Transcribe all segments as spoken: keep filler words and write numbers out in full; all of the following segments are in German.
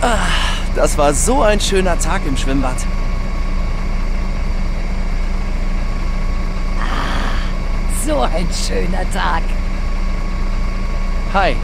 Das war so ein schöner Tag im Schwimmbad. Ah, so ein schöner Tag. Hi.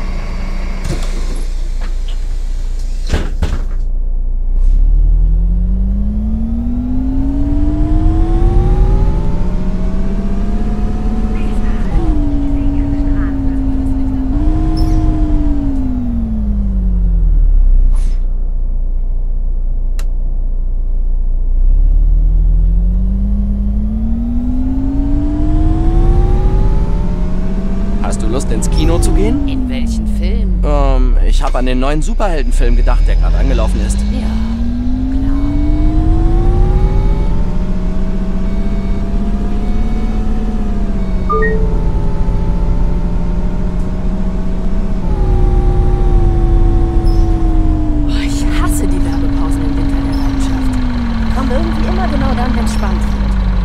Hast du Lust, ins Kino zu gehen? In welchen Film? Ähm, ich habe an den neuen Superheldenfilm gedacht, der gerade angelaufen ist. Ja, klar. Oh, ich hasse die Werbepausen im Winter der Leidenschaft. Kommen irgendwie immer genau dann, wenn es spannend wird.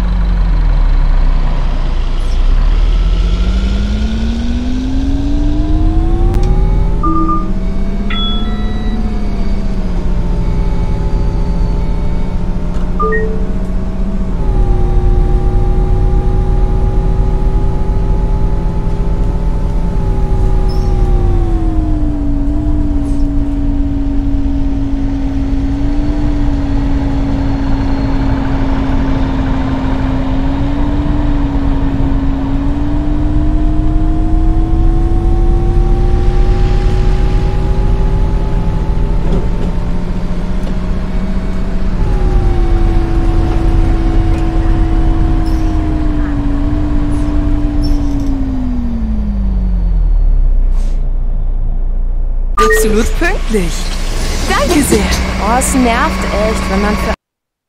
Absolut pünktlich. Danke sehr. Oh, es nervt echt, wenn man für...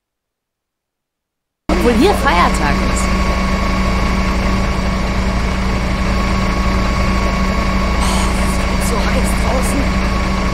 Obwohl hier Feiertag ist. Oh, es wird so heiß draußen.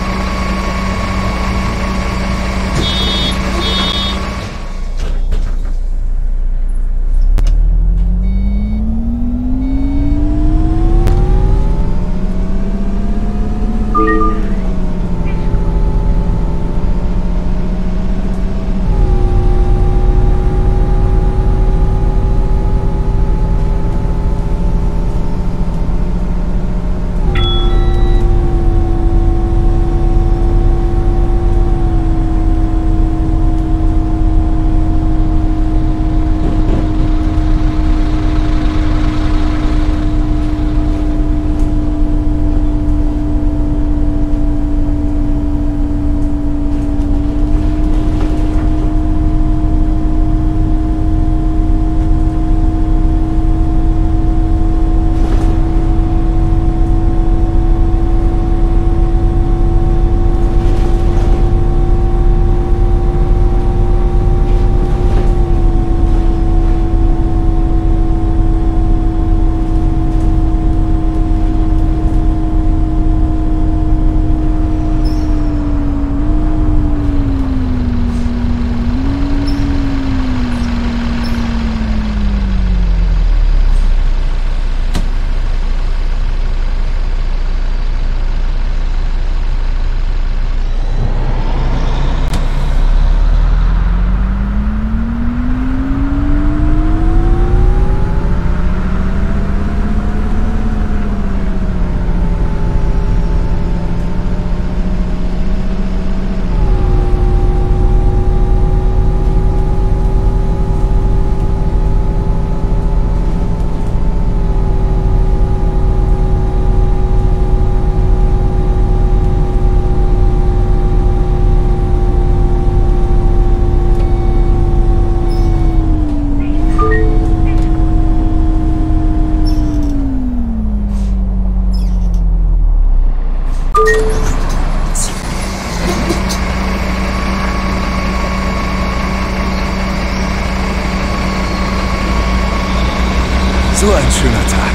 So ein schöner Tag.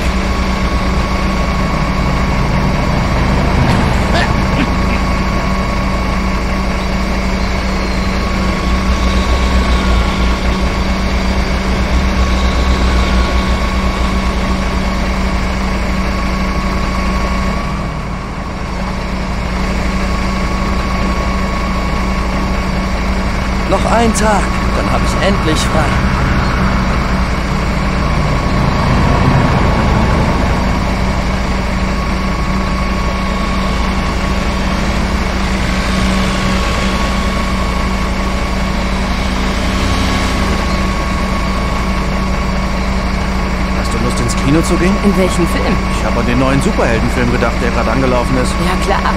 Noch ein Tag, dann habe ich endlich frei. Hast du Lust, ins Kino zu gehen? In welchen Film? Ich habe an den neuen Superheldenfilm gedacht, der gerade angelaufen ist. Ja, klar.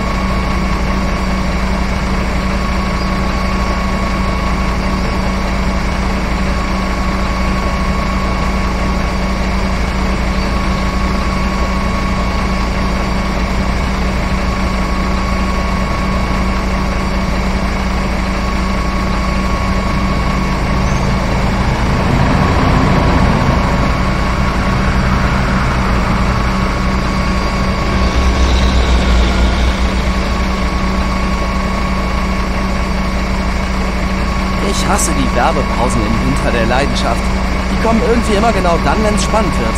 Ich hasse die Werbepausen im Winter der Leidenschaft. Die kommen irgendwie immer genau dann, wenn es spannend wird.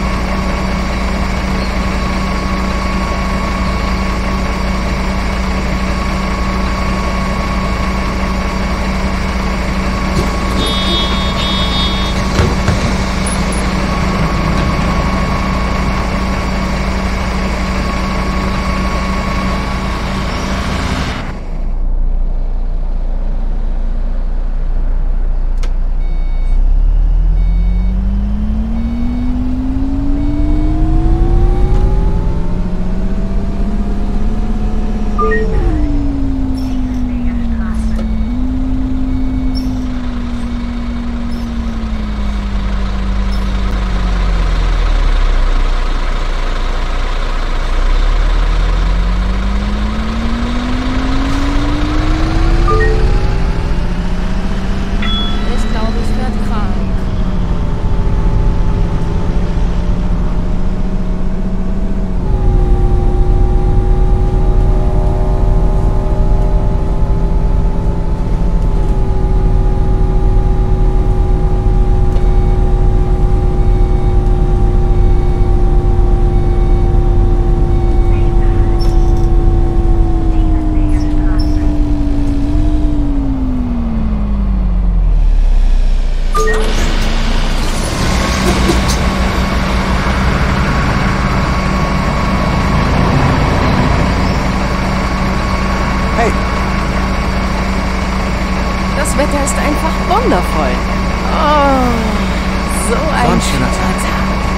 Das Wetter ist einfach wundervoll. Oh, so ein So ein schöner schöner Tag.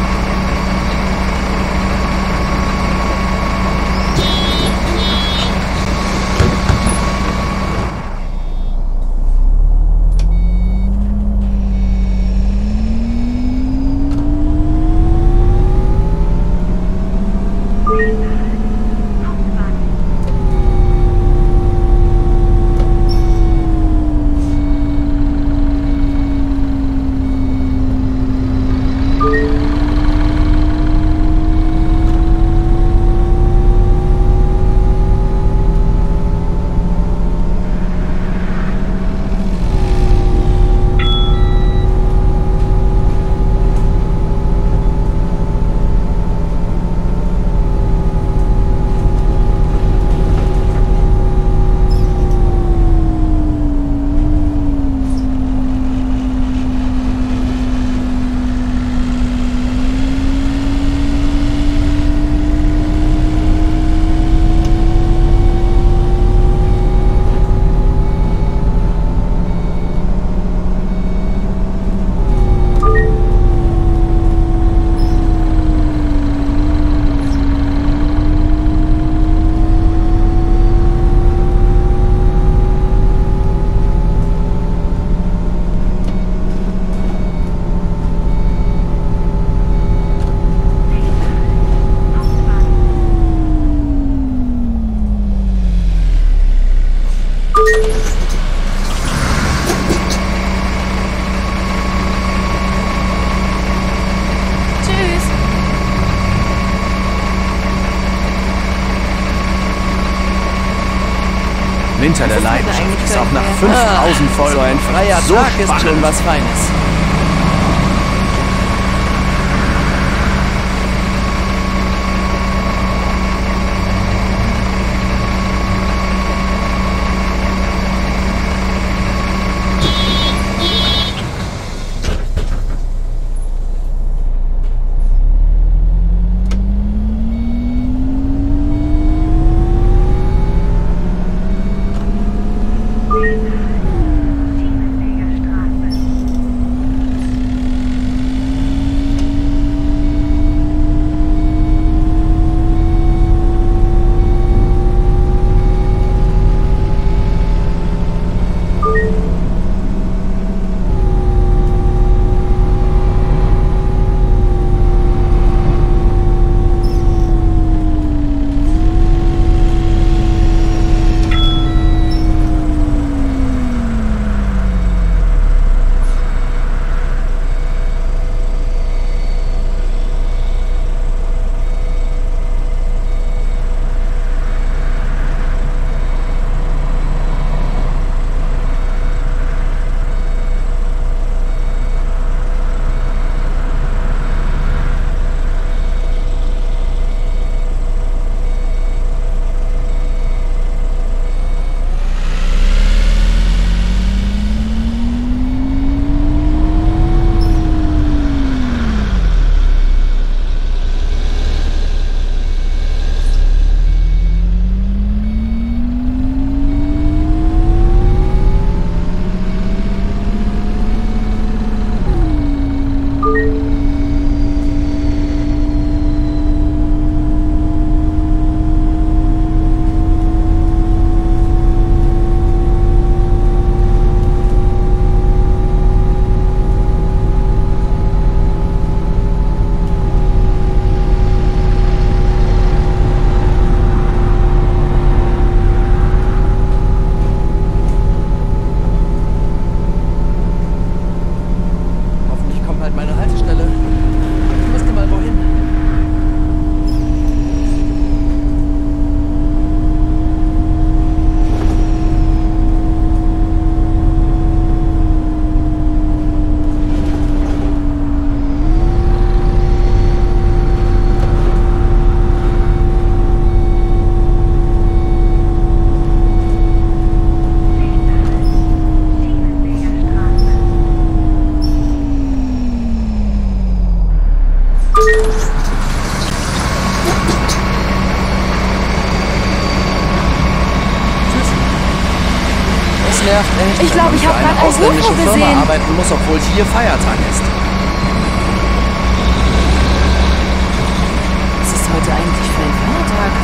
Tschüss. Winter der Das ist heute Leidenschaft eigentlich ist auch nach völlig fünftausend Folgen So ein freier so Tag ist spannend. schon was Feines. nervt echt, Ich wenn glaub, man ich für hab eine grad ein ausländische U F O Firma gesehen. arbeiten muss, obwohl hier Feiertag ist. Was ist heute eigentlich für ein Feiertag?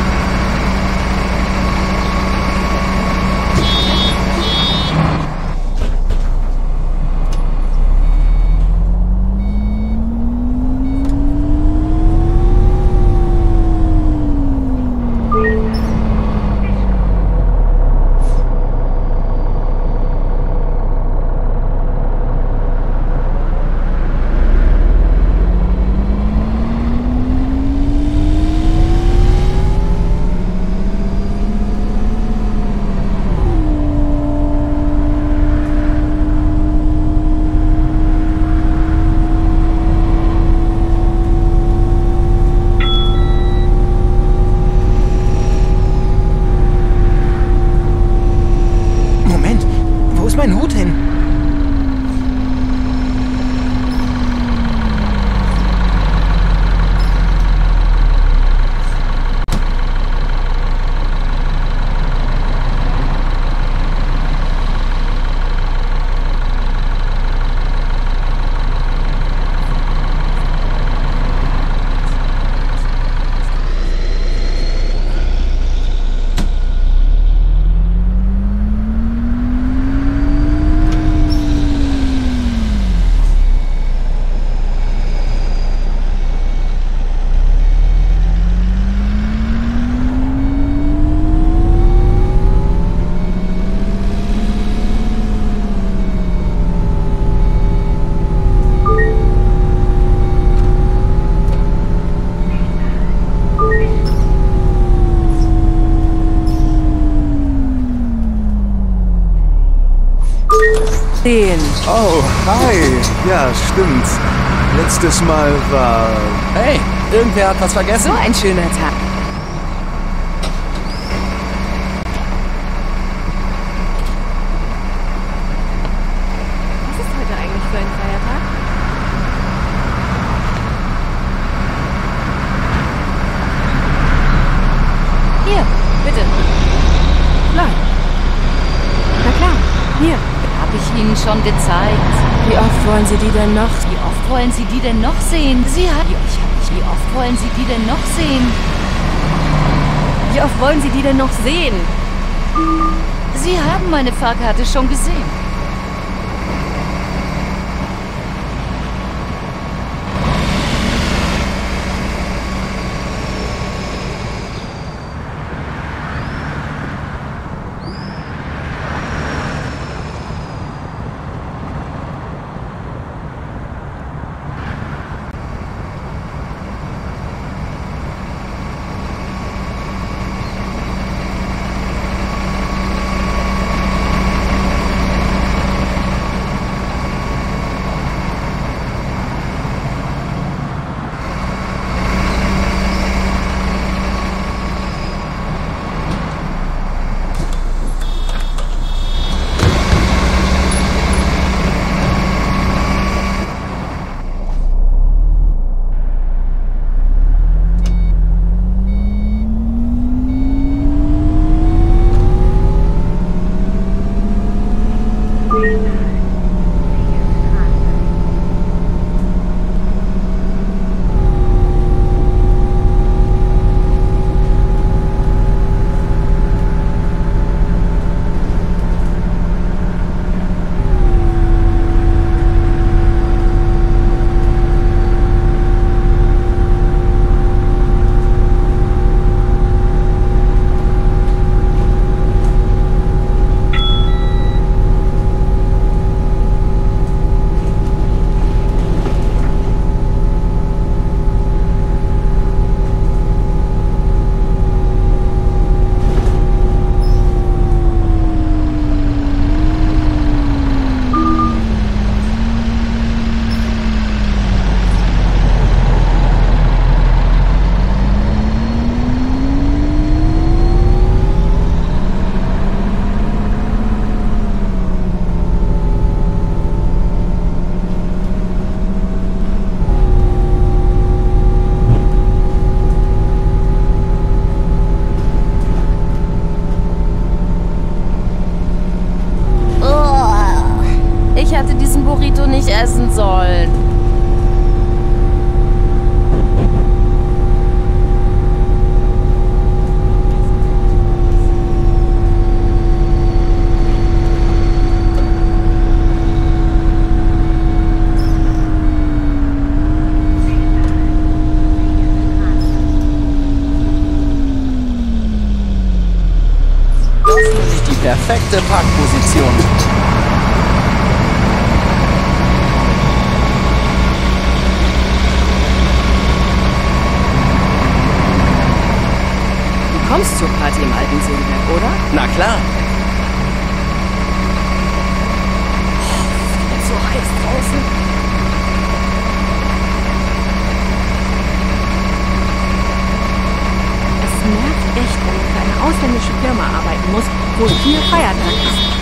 Moment, wo ist mein Hut hin? Den. Oh, hi. Ja, stimmt. Letztes Mal war... Hey, irgendwer hat was vergessen? So ein schöner Tag. Was ist heute eigentlich für ein Feiertag? Hier, bitte. Nein. Na klar, hier. Habe ich Ihnen schon gezeigt. Wie oft wollen Sie die denn noch? Wie oft wollen Sie die denn noch sehen? Sie hat... Ich hab... Wie oft wollen Sie die denn noch sehen? Wie oft wollen Sie die denn noch sehen? Sie haben meine Fahrkarte schon gesehen. Burrito nicht essen sollen. Die perfekte Parkposition. Du kommst zur Party im alten Seeberg, oder? Na klar. Jetzt so heiß draußen. Es nervt echt, wenn man für eine ausländische Firma arbeiten muss, wo viel Feiertag ist.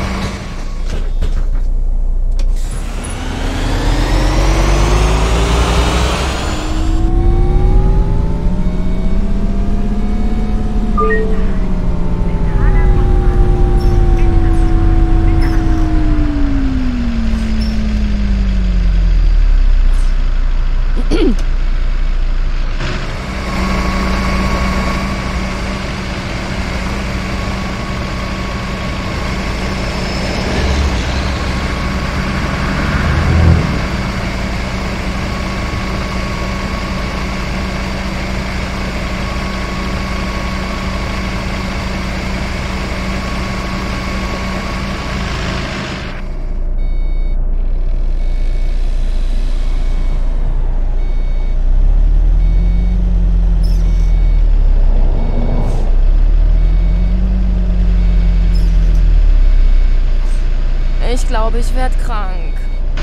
Ich glaube, ich werde krank.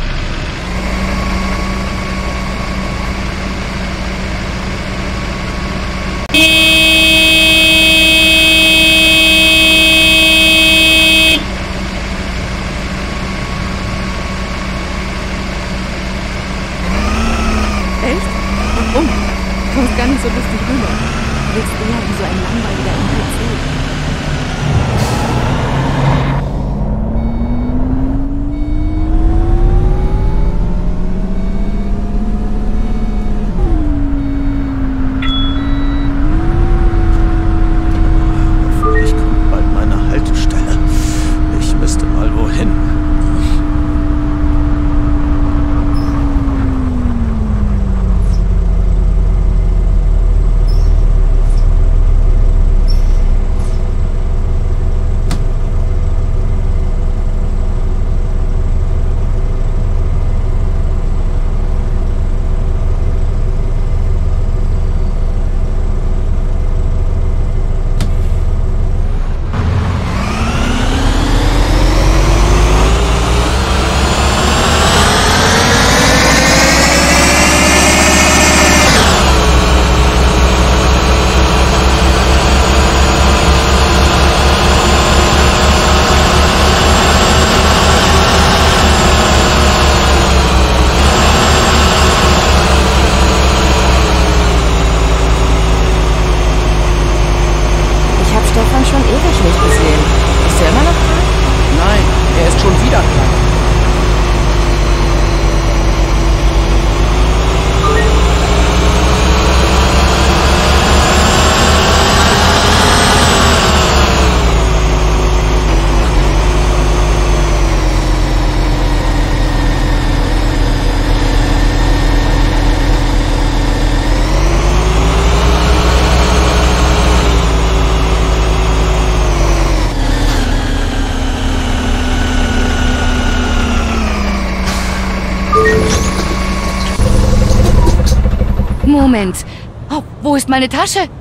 Echt? Warum? Du kommst gar nicht so lustig rüber. Du wirkst eher wie so ein langweiliger N P C. Stefan schon ewig nicht gesehen. Ist er immer noch krank? Nein, er ist schon wieder krank. Moment. Oh, wo ist meine Tasche?